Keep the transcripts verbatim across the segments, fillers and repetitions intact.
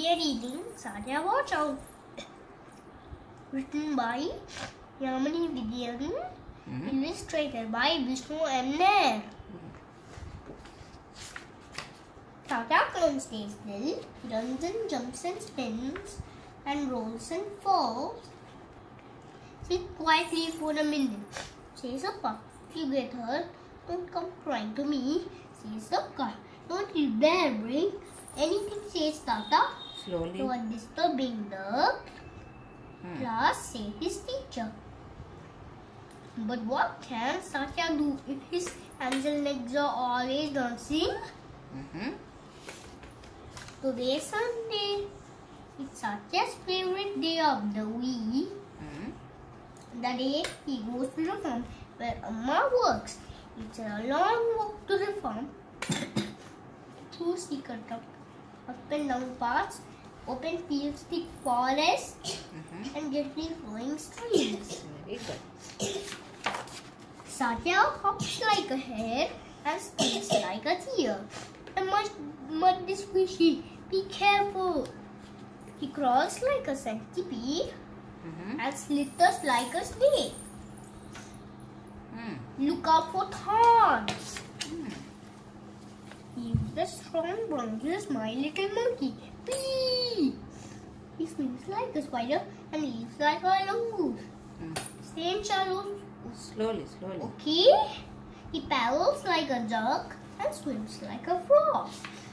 we are reading Satya Watch Out, written by Yamini Vidyan, mm-hmm. illustrated by Vishnu M. Nair. Satya climbs stays still, he runs and jumps and spins and rolls and falls. Sit quietly for a minute, says the pup. If you get hurt, don't come crying to me, says the cat. Don't you dare bring anything, says Tata. Slowly. You are disturbing the hmm. class, said his teacher. But what can Satya do if his hands and legs are always dancing? Mm-hmm. Today is Sunday. It's Satya's favorite day of the week. Mm-hmm. The day he goes to the farm where Amma works. It's a long walk to the farm. Through secret up, up and down paths, open fields, thick forests, mm-hmm. and gently flowing streams. Very good. Satya hops like a hare and spins like a deer. The mud, mud is squishy. Be careful. He crawls like a centipede mm-hmm. and slithers like a snake. Mm. Look out for thorns. Mm. He is the strong bronchus, my little monkey. Whee! He swims like a spider and leaps like a langoose. Mm. Stay in shallows. Slowly, slowly. Okay. He paddles like a duck and swims like a frog.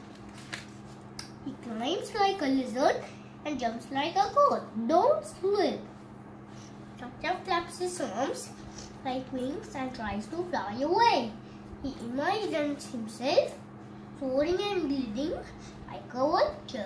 He climbs like a lizard and jumps like a goat. Don't slip. Satya flaps his arms like wings and tries to fly away. He imagines himself soaring and gliding like a vulture.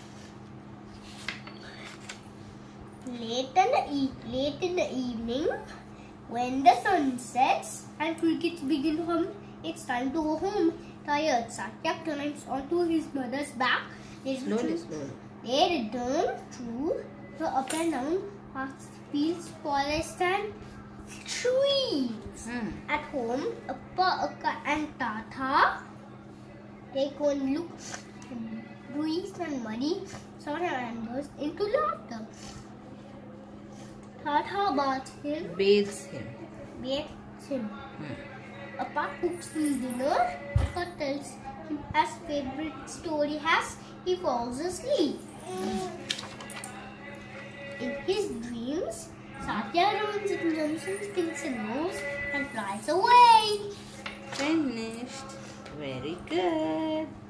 Late in the, e late in the evening, when the sun sets and crickets begin to hum, it's time to go home. Tired, Satya climbs onto his mother's back. They slowly, return, slowly. They return through the up and down paths, fields, forests, and trees. Hmm. At home, Appa, Akka, and Tata take one look, bruised and muddy, Satya and burst into laughter. Tata baths him. Bathes him. Bathes him. Hmm. Appa cooks him dinner. Akka tells him his favorite story as he falls asleep. Hmm. In his dreams, Satya runs and jumps and spins and rolls and flies away. Finished. Very good.